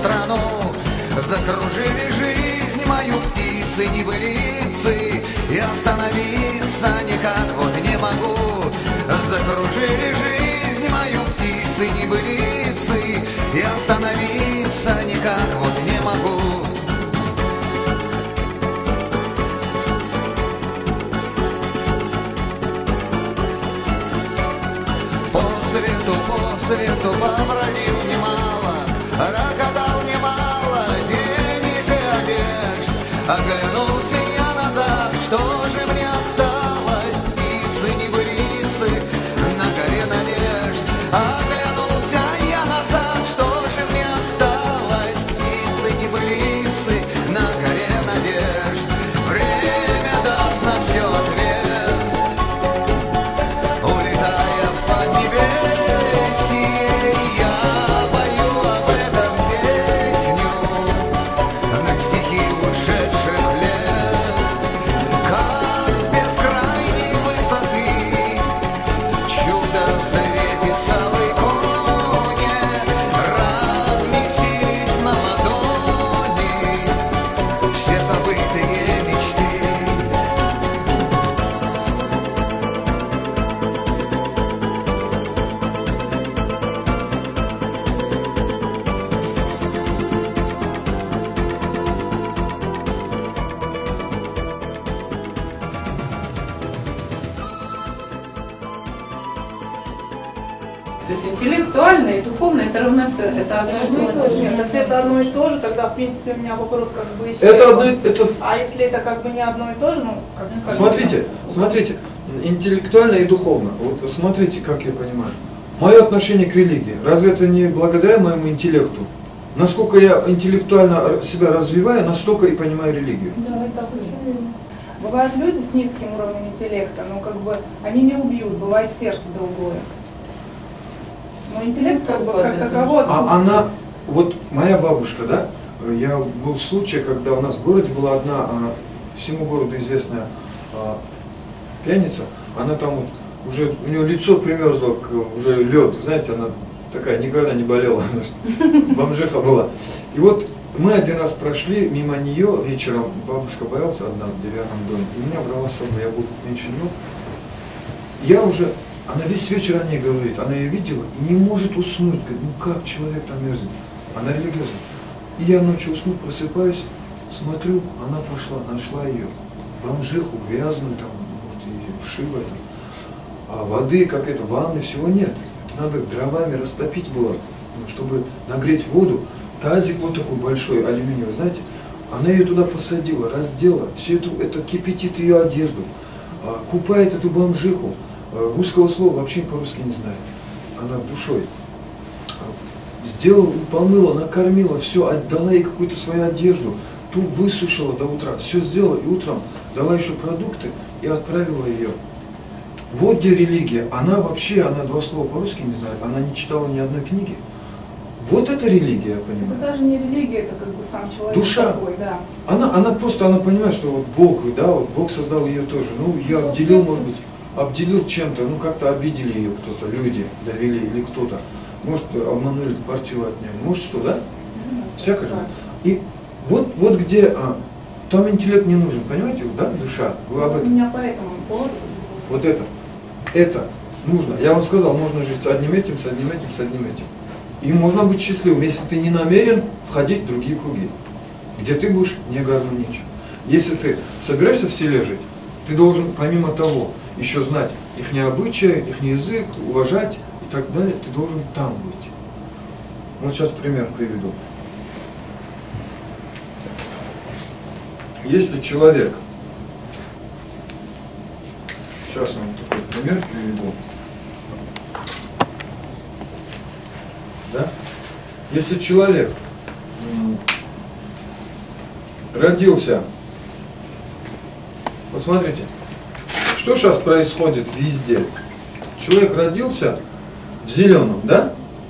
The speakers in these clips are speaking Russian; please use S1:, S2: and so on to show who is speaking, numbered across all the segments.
S1: страну. Закружили жизнь мою птицы небылицы, и остановиться никак вот не могу. Закружили жизнь мою птицы небылицы, и остановиться никак вот не могу. По свету побродил немало, рака дал немало денег и одежд. Оглянулся я назад, что же мне осталось? Птицы небылицы на горе надежд. Оглянулся я назад, что же мне осталось? Птицы небылицы на горе надежд. Время даст нам все ответ, улетая в поднебесье. Я пою об этом песню на стихи ушедших лет. Как с бескрайней высоты чудо светится в иконе, разместились на ладони все забытые мечты.
S2: То есть интеллектуально и духовно это равноценно, это одно и то же.
S3: Нет, если это одно и то же, тогда в принципе у меня вопрос как бы еще.
S4: Это одно и это.
S3: А если это как бы не одно и то же, ну как
S4: Смотрите, интеллектуально и духовно. Вот смотрите, как я понимаю. Мое отношение к религии, разве это не благодаря моему интеллекту? Насколько я интеллектуально себя развиваю, настолько и понимаю религию.
S3: Да, это очень. Бывают люди с низким уровнем интеллекта, но как бы они не убьют, бывает сердце другое. Но интеллект как бы как таковой отсутствует.
S4: А она, вот моя бабушка, да, я был случай, когда у нас в городе была одна всему городу известная пьяница, она там вот уже, у нее лицо примерзло, уже лед, знаете, она такая никогда не болела, бомжиха была. И вот мы один раз прошли мимо нее вечером, бабушка боялась одна в деревянном доме, и меня брала с собой, я был меньше нее. Я уже, она весь вечер о ней говорит, она ее видела и не может уснуть, говорит, ну как человек там мерзнет, она религиозна. И я ночью усну, просыпаюсь, смотрю, она пошла, нашла ее, бомжиху грязную, там, может, и вшивая там. А воды, как это, ванны, всего нет. Это надо дровами растопить было, чтобы нагреть воду. Тазик вот такой большой, алюминиевый, знаете. Она ее туда посадила, раздела, все это кипятит ее одежду, купает эту бомжиху. Русского слова вообще по-русски не знает. Она душой. Сделала, помыла, накормила, все, отдала ей какую-то свою одежду, ту высушила до утра, все сделала, и утром дала еще продукты и отправила ее. Вот где религия. Она вообще, она два слова по-русски не знает, она не читала ни одной книги. Вот это религия, я понимаю.
S3: Это даже не религия, это как бы сам человек.
S4: Душа.
S3: Такой, да.
S4: Она просто, она понимает, что вот Бог, да, вот Бог создал ее тоже. Ну, я обделил, может быть, обделил чем-то, ну, как-то обидели ее кто-то, люди довели или кто-то. Может, обманули, квартиру отняли, может, что, да? Всякое. И вот где, там интеллект не нужен, понимаете, да, душа, вы об этом.
S3: У меня по этому поводу.
S4: Вот это нужно. Я вам сказал, можно жить с одним этим, с одним этим, с одним этим. И можно быть счастливым, если ты не намерен входить в другие круги, где ты будешь не гармоничен. Если ты собираешься в селе жить, ты должен помимо того еще знать их обычаи, их язык, уважать и так далее, ты должен там быть. Вот сейчас пример приведу. Если человек, сейчас я вам такой пример приведу. Да? Если человек родился, вот смотрите, что сейчас происходит везде? Человек родился в зеленом, да?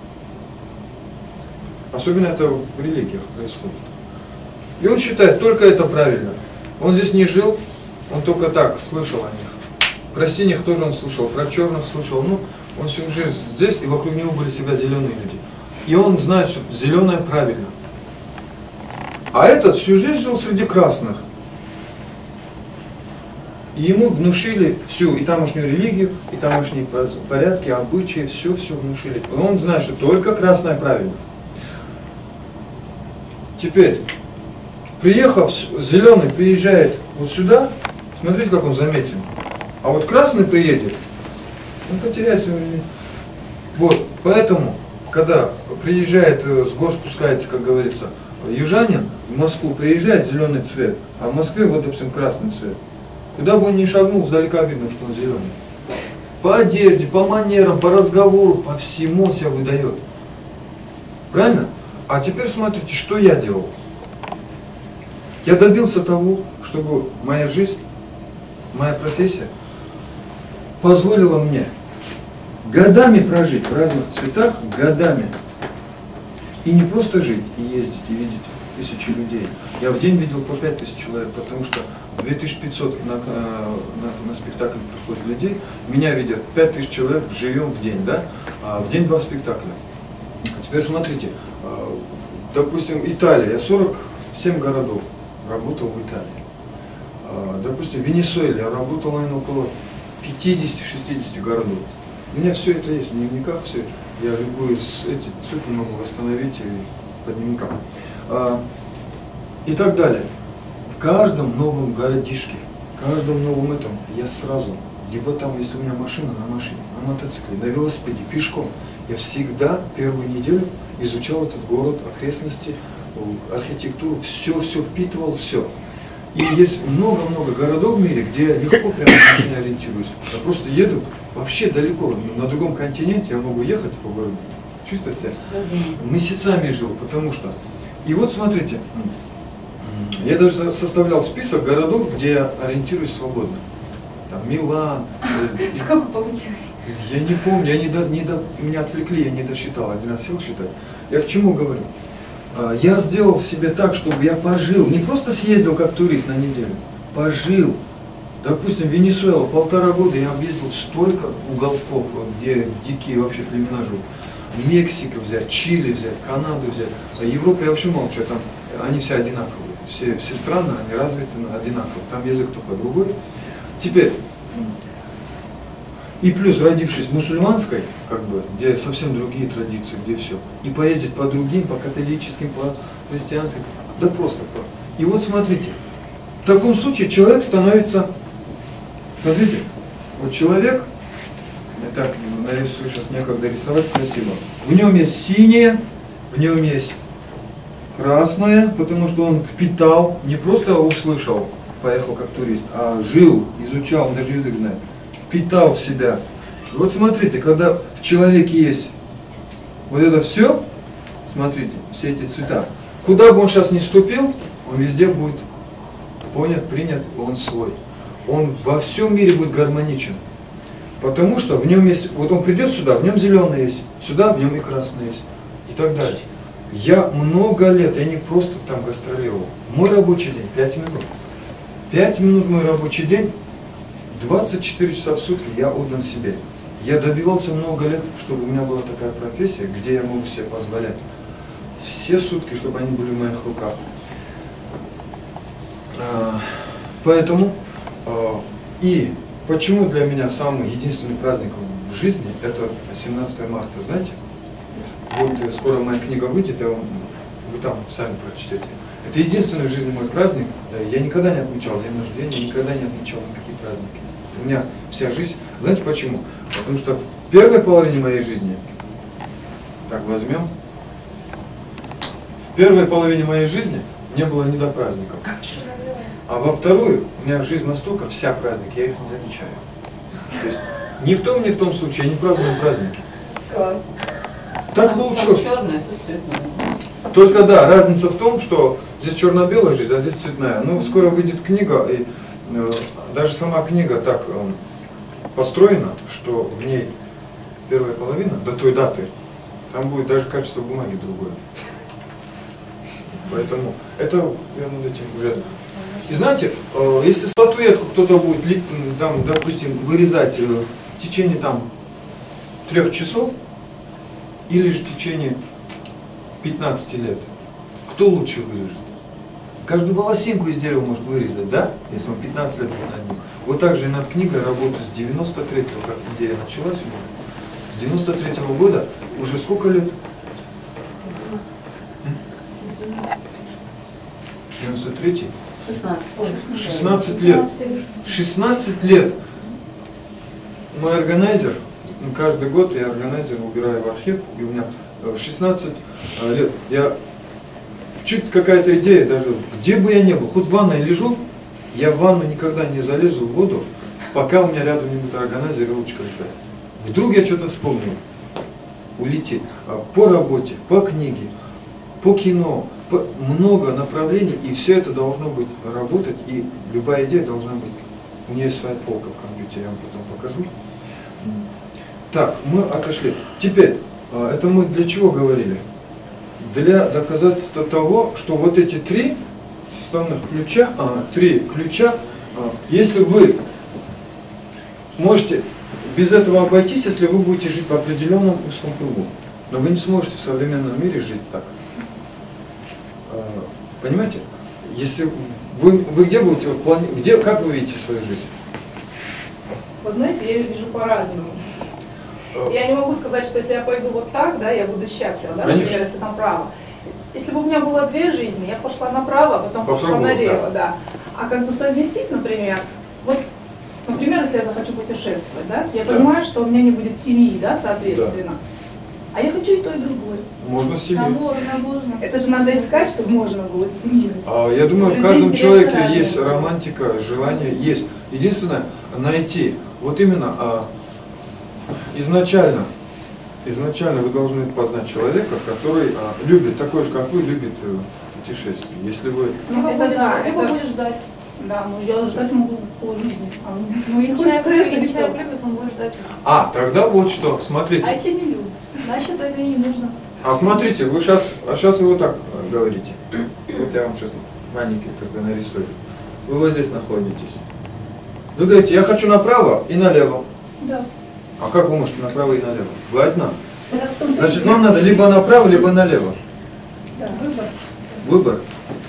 S4: Особенно это в религиях происходит. И он считает, только это правильно. Он здесь не жил, он только так слышал о них. Про синих тоже он слышал, про черных слышал. Ну, он всю жизнь здесь, и вокруг него были всегда зеленые люди. И он знает, что зеленое правильно. А этот всю жизнь жил среди красных. И ему внушили всю, и тамошнюю религию, и тамошние порядки, обычаи, все внушили. И он знает, что только красное правильно. Теперь, приехав, зеленый приезжает вот сюда, смотрите, как он заметен. А вот красный приедет, он потеряется. Вот, поэтому, когда приезжает, с гор спускается, как говорится, южанин, в Москву приезжает зеленый цвет, а в Москве, вот, допустим, красный цвет. Куда бы он ни шагнул, сдалека видно, что он зеленый. По одежде, по манерам, по разговору, по всему он себя выдает. Правильно? А теперь смотрите, что я делал. Я добился того, чтобы моя жизнь, моя профессия позволила мне годами прожить в разных цветах, годами. И не просто жить, и ездить, и видеть тысячи людей. Я в день видел по 5000 человек, потому что 2500 на спектакль приходит людей, меня видят 5000 человек живем в день, да? А в день 2 спектакля. А теперь смотрите, допустим, Италия, я 47 городов работал в Италии. Допустим, в Венесуэле я работал, наверное, около 50-60 городов. У меня все это есть в дневниках, все. Я любую эти цифры могу восстановить по дневникам. И так далее. В каждом новом городишке, в каждом новом этом я сразу, либо там, если у меня машина, на машине, на мотоцикле, на велосипеде, пешком, я всегда первую неделю изучал этот город, окрестности, архитектуру, все впитывал, все. И есть много-много городов в мире, где я легко прямо на машине ориентируюсь. Я просто еду вообще далеко, на другом континенте я могу ехать по городу, чувствовать себя. Месяцами жил, потому что... И вот смотрите, я даже составлял список городов, где я ориентируюсь свободно. Там Милан.
S2: Сколько получилось?
S4: Я не помню, меня отвлекли, я не досчитал, один раз сел считать. Я к чему говорю? Я сделал себе так, чтобы я пожил, не просто съездил как турист на неделю, пожил. Допустим, Венесуэла, 1,5 года я объездил столько уголков, где дикие вообще племена живут. Мексику взять, Чили взять, Канаду взять. А Европа я вообще молчу, там они все одинаковые. Все страны, они развиты одинаково. Там язык только другой. Теперь, и плюс родившись мусульманской, как бы, где совсем другие традиции, где все. И поездить по другим, по католическим, по христианским, да просто по. И вот смотрите, в таком случае человек становится, смотрите, вот человек, я так нарисую, сейчас некогда рисовать красиво, в нем есть синее, в нем есть красное, потому что он впитал, не просто услышал, поехал как турист, а жил, изучал, он даже язык знает, впитал в себя. И вот смотрите, когда в человеке есть вот это все, смотрите, все эти цвета, куда бы он сейчас ни ступил, он везде будет понят, принят, он свой. Он во всем мире будет гармоничен. Потому что в нем есть, вот он придет сюда, в нем зеленый есть, сюда в нем и красный есть, и так далее. Я много лет, я не просто там гастролировал. Мой рабочий день 5 минут. 5 минут мой рабочий день, 24 часа в сутки я отдан себе. Я добивался много лет, чтобы у меня была такая профессия, где я могу себе позволять. Все сутки, чтобы они были в моих руках. Поэтому, и почему для меня самый единственный праздник в жизни, это 17 марта, знаете? Вот скоро моя книга выйдет, вы там сами прочтете. Это единственный в жизни мой праздник. Я никогда не отмечал день рождения, никогда не отмечал никакие праздники. У меня вся жизнь, знаете почему? Потому что в первой половине моей жизни, так возьмем, в первой половине моей жизни мне было не до праздников. А во вторую, у меня жизнь настолько, вся праздник, я их не замечаю. То есть ни в том случае я не праздную праздники.
S2: Класс.
S4: Так получилось.
S2: Черное, тут цветное.
S4: Только да, разница в том, что здесь черно-белая жизнь, а здесь цветная. Ну, скоро выйдет книга, и даже сама книга так построена, что в ней первая половина, до той даты, там будет даже качество бумаги другое. Поэтому это я над этим уже... И знаете, если статуэтку кто-то будет, там, допустим, вырезать в течение там 3 часов, или же в течение 15 лет, кто лучше вырежет? каждую волосинку из дерева может вырезать, да? Если он 15 лет над ним. Вот так же и над книгой работаю с 93-го, как идея началась. С 93-го года уже сколько лет? 93-й? 16 лет. 16 лет. Мой органайзер, каждый год я органайзер убираю в архив, и у меня 16 лет. Я чуть какая-то идея, даже где бы я ни был, хоть в ванной лежу, я в ванну никогда не залезу в воду, пока у меня рядом не будет органайзер и ручка лежать. Вдруг я что-то вспомнил, улетит. По работе, по книге, по кино, много направлений, и все это должно быть работать, и любая идея должна быть. У нее есть своя полка в компьютере, я вам потом покажу. Так, мы отошли. Теперь, это мы для чего говорили? Для доказательства того, что вот эти три составных ключа, если вы можете без этого обойтись, если вы будете жить в определенном узком кругу. Но вы не сможете в современном мире жить так. Понимаете? Если вы где будете, как вы видите свою жизнь?
S3: Вы знаете, я ее вижу по-разному. Я не могу сказать, что если я пойду вот так, да, я буду счастлива, да, например, если там право. Если бы у меня было две жизни, я пошла направо, а потом пошла налево, да. А как бы совместить, например, вот, например, если я захочу путешествовать, да, я понимаю, что у меня не будет семьи, да, соответственно. Да. А я хочу и то, и другое.
S4: Можно с семьей.
S2: Можно.
S3: Это же надо искать, чтобы можно было с семьей.
S4: Я думаю, в каждом человеке есть романтика, желание есть. Единственное, найти, вот именно изначально вы должны познать человека, который любит, такой же, как вы, любит путешествия. Если вы...
S2: Либо будешь ждать.
S3: Да, ну я ждать могу по жизни.
S2: Ну, если человек любит, он будет ждать.
S4: Тогда вот что, смотрите.
S2: А если не любит, значит это и не нужно.
S4: Смотрите, вы сейчас вы вот так говорите. Вот я вам сейчас маленький тогда нарисую. Вы вот здесь находитесь. Вы говорите, я хочу направо и налево.
S3: Да.
S4: А как вы можете направо и налево? Вы одна. Значит, вам надо либо направо, либо налево.
S3: Да, выбор.
S4: Выбор.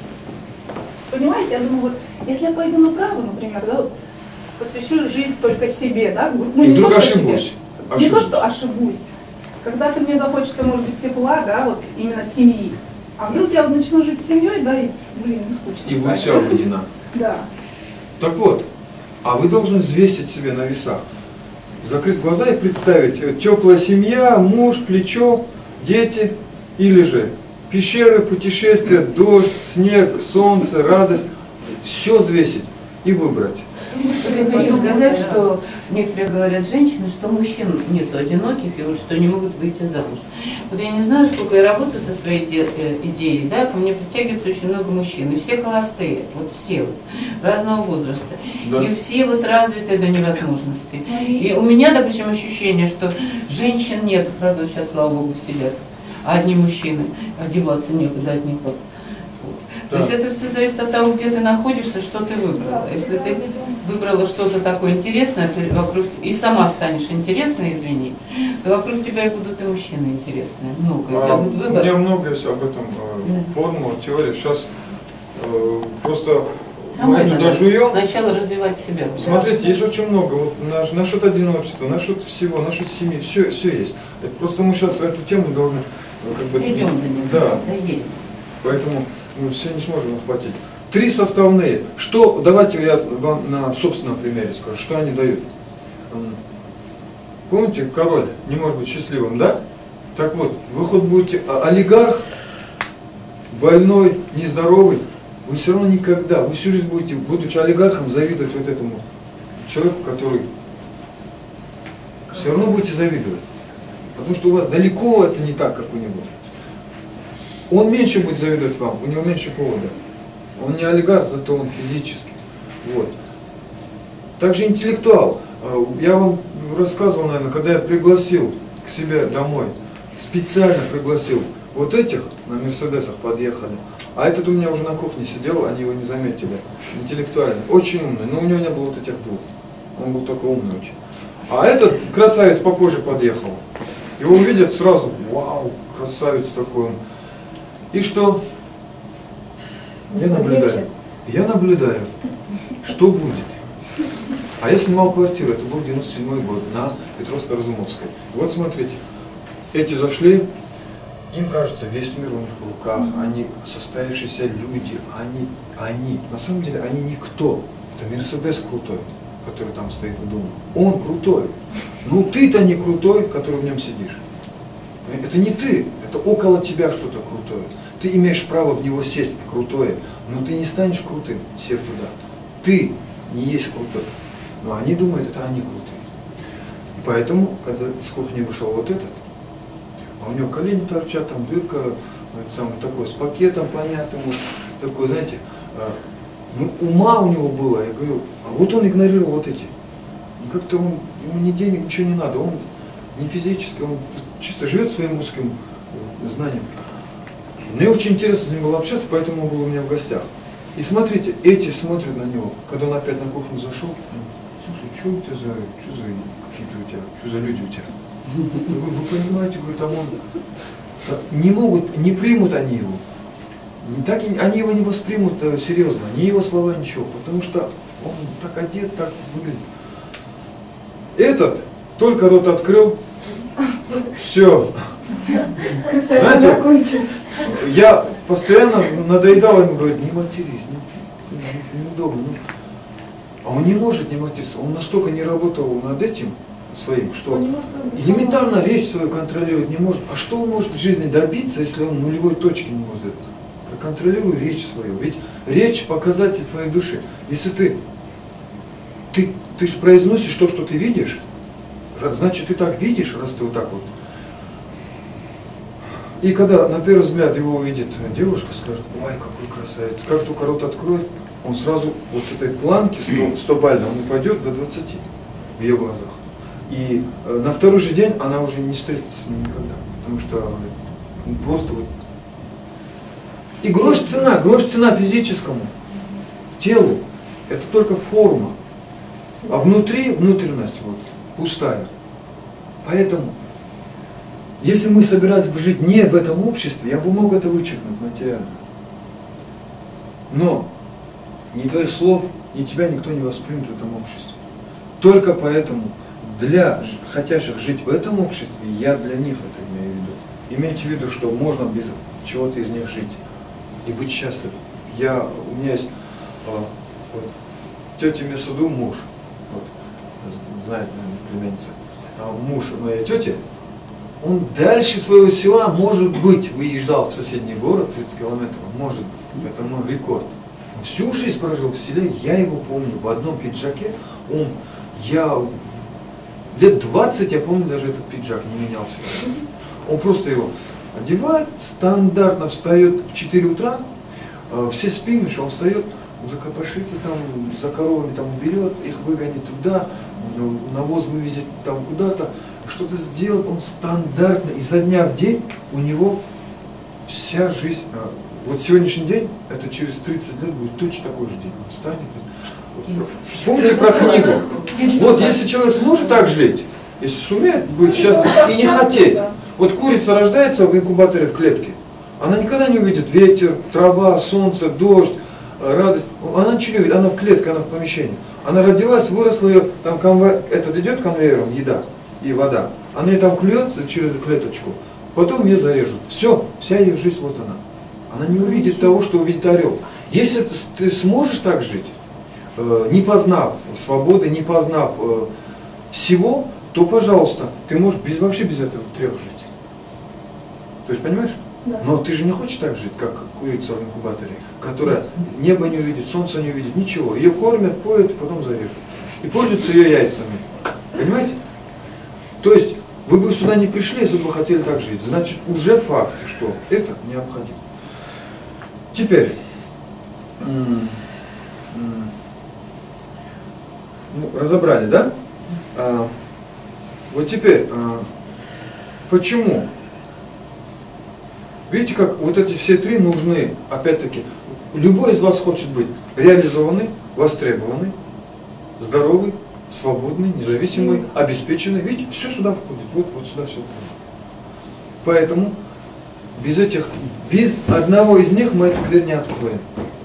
S3: Понимаете, я думаю, вот, если я пойду направо, например, да, вот, посвящу жизнь только себе, да, ну,
S4: и вдруг ошибусь.
S3: Не то, что ошибусь. Когда-то мне захочется, может быть, тепла, да, вот именно семьи. А вдруг я начну жить с семьей, да, и, блин, не скучно.
S4: И будет вся обойдена.
S3: Да.
S4: Так вот, вы должны взвесить себе на весах. Закрыть глаза и представить теплая семья, муж, плечо, дети или же пещеры, путешествия, дождь, снег, солнце, радость. Все взвесить и выбрать.
S5: Я хочу сказать, что некоторые говорят женщины, что мужчин нет одиноких и что не могут выйти замуж. Вот я не знаю, сколько я работаю со своей идеей, да, ко мне притягивается очень много мужчин, и все холостые, вот все вот, разного возраста, да. И все вот развитые до невозможности. И у меня, допустим, ощущение, что женщин нет, правда, сейчас, слава богу, сидят, а одни мужчины, одеваться некуда от них вот. Да. То есть это все зависит от того, где ты находишься, что ты выбрала. Если ты выбрала что-то такое интересное, то вокруг и сама станешь интересной, извини, то вокруг тебя и будут и мужчины интересные. Много. У тебя будет выбор.
S4: У меня много есть об этом формула, теория. Сейчас просто мы это дожуем.
S5: Сначала развивать себя.
S4: Смотрите, есть очень много. Вот насчет одиночества, насчет всего, насчет семьи, все есть. Это просто мы сейчас эту тему должны как бы...
S5: Идем до нее.
S4: Да.
S5: Доедем.
S4: Поэтому мы все не сможем охватить. Три составные. Что, давайте я вам на собственном примере скажу, что они дают. Помните, король не может быть счастливым, да? Так вот, вы хоть будете олигарх, больной, нездоровый, вы все равно никогда, вы всю жизнь будете, будучи олигархом, завидовать вот этому человеку, который... Все равно будете завидовать. Потому что у вас далеко это не так, как у него. Он меньше будет завидовать вам, у него меньше повода. Он не олигарх, зато он физически. Вот. Также интеллектуал. Я вам рассказывал, наверное, когда я пригласил к себе домой, специально пригласил вот этих, на Мерседесах подъехали, а этот у меня уже на кухне сидел, они его не заметили. Интеллектуальный, очень умный, но у него не было вот этих двух. Он был только умный очень. А этот красавец попозже подъехал. Его увидят сразу, вау, красавец такой он. И что? Я наблюдаю, что будет. А я снимал квартиру, это был 97-й год, на Петровско-Разумовской. Вот смотрите, эти зашли, им кажется, весь мир у них в руках, они состоявшиеся люди, они, на самом деле, они никто. Это Мерседес крутой, который там стоит у дома. Он крутой. Ну ты-то не крутой, который в нем сидишь. Это не ты, это около тебя что-то крутое. Ты имеешь право в него сесть, в крутое, но ты не станешь крутым, сев туда. Ты не есть крутой. Но они думают, это они крутые. И поэтому, когда с кухни вышел вот этот, а у него колени торчат, там дырка, самый такой, с пакетом понятным, вот, такой, знаете, ну, ума у него было, я говорю, а вот он игнорировал вот эти. И как-то ему ни денег, ничего не надо, он не физически, он чисто живет своим узким знанием. Мне очень интересно с ним было общаться, поэтому он был у меня в гостях. И смотрите, эти смотрят на него, когда он опять на кухню зашел, слушай, что у тебя за какие-то у тебя, что за люди у тебя? Я говорю, вы понимаете, говорю, там он не могут, не примут они его. Так, они его не воспримут серьезно, ни его слова, ничего, потому что он так одет, так выглядит. Этот только рот открыл, все. Знаете, я постоянно надоедал ему, говорит, не матерись, неудобно. А он не может не материться, он настолько не работал над этим своим, что элементарно речь свою контролировать не может. А что он может в жизни добиться, если он нулевой точки не может? Проконтролируй речь свою. Ведь речь – показатель твоей души. Если ты же произносишь то, что ты видишь, значит, ты так видишь, раз ты вот так вот. И когда на первый взгляд его увидит девушка, скажет, ой, какой красавец. Как только рот откроет, он сразу вот с этой планки 100-бальной, он упадет до 20 в ее глазах. И на второй же день она уже не встретится с ним никогда. Потому что просто вот. И грош цена физическому телу, это только форма. А внутренность вот, пустая. Поэтому, если мы собирались бы жить не в этом обществе, я бы мог это вычеркнуть материально. Но ни твоих слов, ни тебя никто не воспримет в этом обществе. Только поэтому для хотящих жить в этом обществе, я для них это имею в виду. Имейте в виду, что можно без чего-то из них жить и быть счастливым. У меня есть тетя Месуду муж, вот, знает, наверное, племянница, муж моей тети, он дальше своего села, может быть, выезжал в соседний город, 30 километров, может быть, это мой рекорд. Он всю жизнь прожил в селе, я его помню, в одном пиджаке, лет 20, я помню, даже этот пиджак не менялся. Он просто его одевает, стандартно встает в 4 утра, все спим, еще он встает, уже копошится там, за коровами там берет, их выгонит туда, навоз вывезет там куда-то, что-то сделает, он стандартно, изо дня в день у него вся жизнь, вот сегодняшний день, это через 30 лет будет точно такой же день, он встанет. Помните про книгу? Вот если человек сможет так жить, если сумеет быть счастлив и не хотеть, вот курица рождается в инкубаторе в клетке, она никогда не увидит ветер, трава, солнце, дождь, радость. Она ничего не увидит, она в клетке, она в помещении. Она родилась, выросла, ее, там этот идет конвейером, еда и вода. Она ее там клюет через клеточку, потом ее зарежут. Все, вся ее жизнь вот она. Она не увидит того, что увидит орел. Если ты сможешь так жить, не познав свободы, не познав всего, то, пожалуйста, ты можешь вообще без этого трех жить. То есть, понимаешь? Да. Но ты же не хочешь так жить, как курица в инкубаторе, которая небо не увидит, солнце не увидит, ничего. Ее кормят, поют, потом зарежут. И пользуются ее яйцами. Понимаете? То есть, вы бы сюда не пришли, если бы хотели так жить. Значит, уже факт, что это необходимо. Теперь, разобрали, да? Вот теперь, почему? Видите, как вот эти все три нужны, опять-таки, любой из вас хочет быть реализованный, востребованный, здоровый, свободный, независимый, обеспеченный. Видите, все сюда входит, вот сюда все входит. Поэтому без одного из них мы эту дверь не откроем.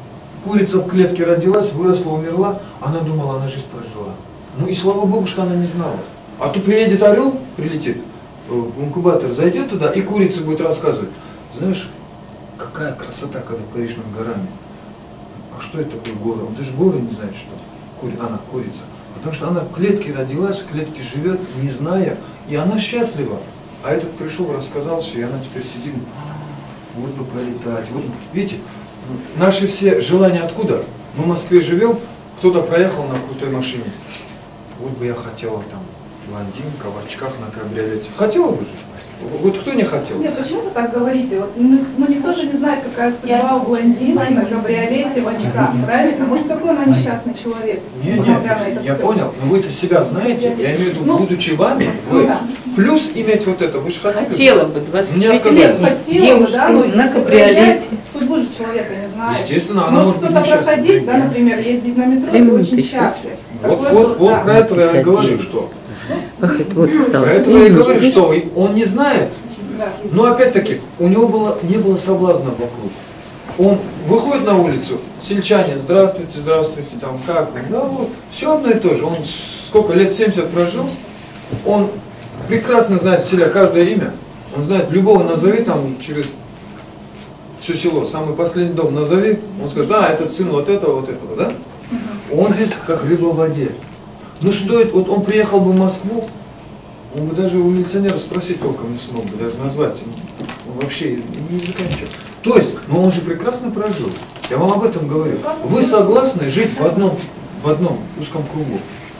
S4: Курица в клетке родилась, выросла, умерла, она думала, она жизнь прожила. Ну и слава Богу, что она не знала. А то приедет орел, прилетит в инкубатор, зайдет туда, и курица будет рассказывать. Знаешь, какая красота, когда паришь над горами. А что это такое горы? Он даже горы не знает, что она курица. Потому что она в клетке родилась, в клетке живет, не зная, и она счастлива. А этот пришел, рассказал все, и она теперь сидит, вот бы пролетать. Вот. Видите, наши все желания откуда? Мы в Москве живем, кто-то проехал на крутой машине. Вот бы я хотела там блондинка в очках на кабриолете. Хотела бы же? Вот кто не хотел?
S3: Нет, почему вы так говорите? Вот, ну никто же не знает, какая судьба у блондинки на кабриолете в очках, правильно? Может, какой она несчастный человек?
S4: Нет, я понял, но вы-то себя знаете, я имею в виду, будучи вами, вы плюс иметь вот это, вы же хотели.
S5: Хотела бы, 25 лет.
S3: Хотела бы, да, но на кабриолете. Судьбу же человека не знает.
S4: Естественно, она может быть
S3: кто-то проходить, да, например, ездить на метро, и очень счастлив.
S4: Вот про это я и говорю, что.
S5: Вот,
S4: про это я и говорю, что он не знает. Но опять-таки, у него не было соблазна вокруг. Он выходит на улицу, сельчане, здравствуйте, здравствуйте, там как, да вот, все одно и то же. Он сколько лет 70 прожил, он прекрасно знает в селе каждое имя, он знает любого назови там через все село, самый последний дом назови, он скажет, да, этот сын вот этого, да? Он здесь как рыба в воде. Ну стоит, вот он приехал бы в Москву, он бы даже у милиционера спросить толком не смог бы, даже назвать, он вообще не заканчивал. То есть, но он же прекрасно прожил. Я вам об этом говорю. Вы согласны жить в одном узком кругу?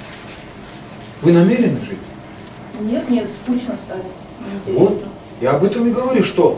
S4: Вы намерены жить?
S3: Нет, скучно станет.
S4: Вот, я об этом и говорю, что,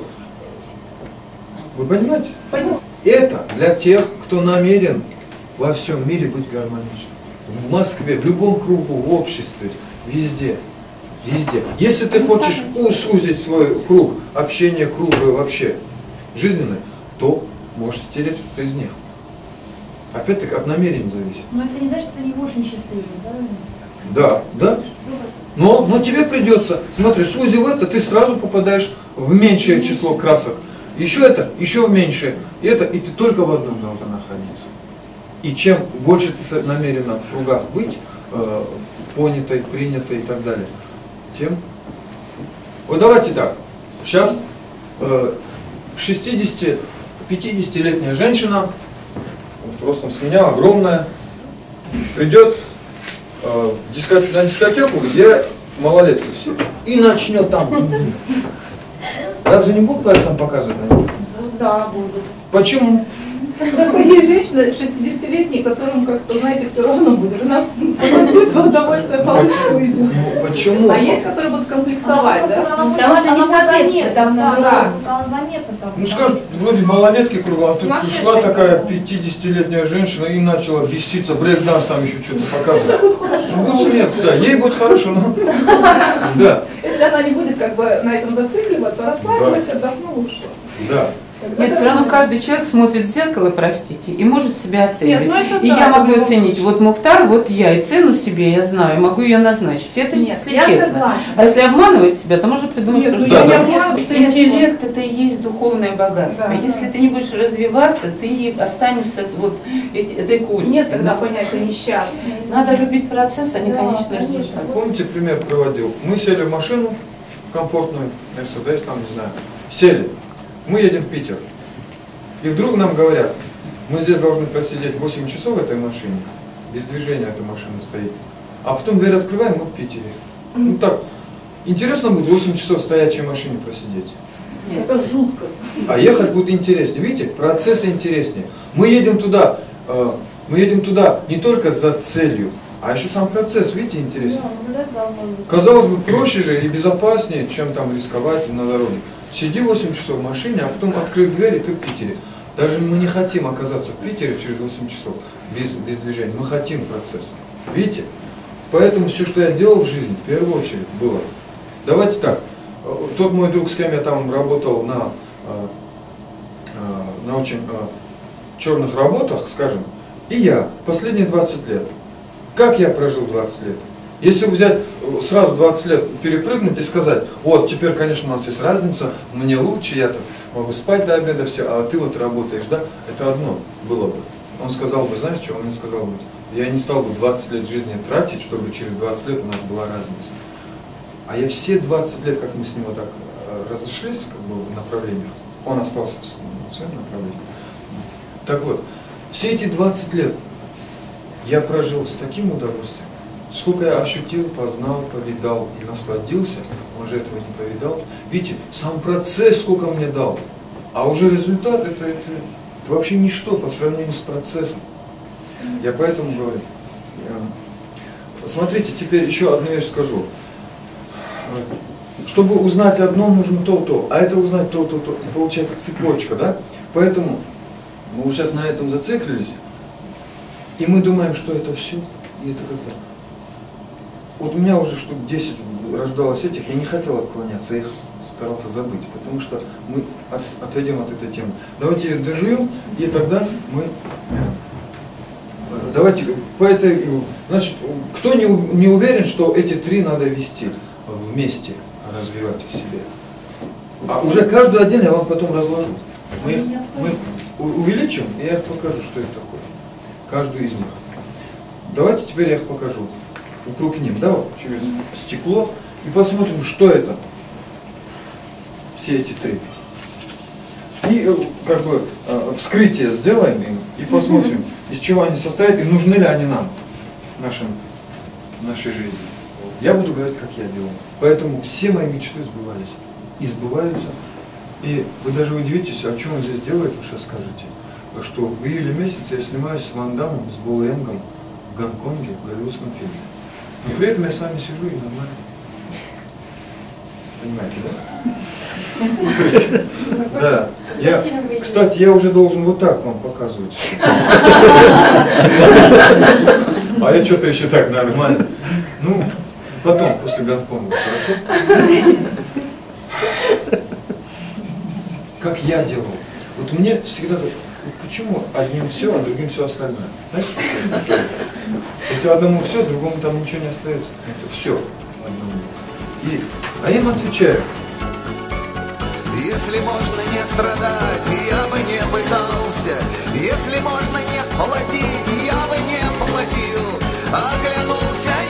S4: вы понимаете?
S3: Понимаю.
S4: Это для тех, кто намерен во всем мире быть гармоничным. В Москве, в любом кругу, в обществе, везде. Везде. Если ты хочешь сузить свой круг общения, круга вообще жизненный, то можешь стереть что-то из них. Опять-таки от намерений зависит.
S6: Но это не значит, что ты не будешь несчастливым, да?
S4: Да. Но тебе придется, смотри, сузив это, ты сразу попадаешь в меньшее число красок. Еще в меньшее. И ты только в одном должен находиться. И чем больше ты намерена в кругах быть, понятой, принятой и так далее, тем... Вот давайте так. Сейчас 60-50-летняя женщина, ростом с меня, огромная, придет на дискотеку, где малолетки все, и начнет там. Разве не будут пальцем показывать на них?
S3: Да, будут.
S4: Почему?
S3: Просто есть женщины 60-летние, которым как-то, знаете, все равно будет. Она потанцует свое удовольствие, получше уйдет.
S4: Почему?
S3: А есть, которые будут комплексовать, да?
S6: Потому что не соответствует, там, заметно там.
S4: Ну скажут, вроде малолетки кругом, а тут пришла такая 50-летняя женщина и начала беситься, брейк-данс там еще что-то показывать. Будет смеяться, да, ей будет хорошо, но... Да.
S3: Если она не будет как бы на этом зацикливаться, расслабилась, отдохнула, ушла.
S4: Да.
S5: Нет, все равно каждый человек смотрит в зеркало, простите, и может себя оценивать.
S3: Нет, ну это
S5: и
S3: да,
S5: я могу
S3: это
S5: оценить, вот Мухтар, вот я, и цену себе я знаю, могу ее назначить. Это
S3: Нет,
S5: если
S3: я
S5: честно.
S3: согласна.
S5: А если обманывать себя, то можно придумать
S3: Нет,
S5: все,
S3: ну
S5: что
S3: я не
S5: угодно.
S3: обманываю.
S5: Интеллект это и есть духовное богатство.
S3: Да.
S5: Если ты не будешь развиваться, ты останешься вот этой курицей.
S3: Нет тогда понятия несчастный.
S5: Надо любить процесс, а не конечный результат.
S4: Помните, пример приводил? Мы сели в машину комфортную, Мерседес, там, не знаю, сели, мы едем в Питер. И вдруг нам говорят, мы здесь должны просидеть 8 часов в этой машине, без движения эта машина стоит. А потом дверь открываем, мы в Питере. Ну так, интересно будет 8 часов в стоячей машине просидеть.
S3: Нет. Это жутко.
S4: А ехать будет интереснее. Видите, процессы интереснее. Мы едем туда не только за целью, а еще сам процесс, видите, интереснее. Казалось бы, проще же и безопаснее, чем там рисковать на дороге. Сиди 8 часов в машине, а потом открыть дверь, и ты в Питере. Даже мы не хотим оказаться в Питере через 8 часов без движения. Мы хотим процесс. Видите? Поэтому все, что я делал в жизни, в первую очередь было. Давайте так. Тот мой друг, с кем я там работал на очень черных работах, скажем, и я последние 20 лет. Как я прожил 20 лет? Если взять сразу 20 лет, перепрыгнуть и сказать, вот теперь, конечно, у нас есть разница, мне лучше, я могу спать до обеда, все, а ты вот работаешь, да? Это одно было бы. он сказал бы, знаешь что, он мне сказал бы, я не стал бы 20 лет жизни тратить, чтобы через 20 лет у нас была разница. А я все 20 лет, как мы с ним вот так разошлись как бы, в направлениях, он остался в своем направлении. Так вот, все эти 20 лет я прожил с таким удовольствием, сколько я ощутил, познал, повидал и насладился, он же этого не повидал. Видите, сам процесс сколько мне дал, а уже результат это вообще ничто по сравнению с процессом. Я поэтому говорю. Смотрите, теперь еще одну вещь скажу. Чтобы узнать одно, нужно то-то, а это узнать то-то. И получается цепочка, да? Поэтому мы сейчас на этом зациклились, и мы думаем, что это все, и это как-то... Вот у меня уже штук 10 рождалось этих, я не хотел отклоняться, я их старался забыть, потому что мы отойдем от этой темы. Давайте ее доживем, и тогда мы... Давайте, по этой, значит, кто не уверен, что эти три надо вести вместе, развивать в себе? А уже каждую отдельно я вам потом разложу. Мы их увеличим, и я их покажу, что это такое. Каждую из них. Давайте теперь я их покажу. Укрупним, да, вот, через стекло, и посмотрим, что это. Все эти три. И как бы вскрытие сделаем им, и посмотрим, из чего они состоят, и нужны ли они нам, нашей жизни. Я буду говорить, как я делаю. Поэтому все мои мечты сбывались. И сбываются. И вы даже удивитесь, о чем он здесь делает, вы сейчас скажете. Что в июле месяце я снимаюсь с Ван Дамом, с Боуэнгом в Гонконге, в голливудском фильме. Но при этом я с вами сижу и нормально. Понимаете, да? То есть, да. Кстати, я уже должен вот так вам показывать. А я что-то еще так нормально. Ну, потом, после Гонконга, хорошо? Как я делал. Вот мне всегда говорят, почему одним все, а другим все остальное? Знаете, если одному все, другому там ничего не остается. Все одному. А я им отвечаю.
S1: Если можно не страдать, я бы не пытался. Если можно не платить, я бы не платил. Оглянулся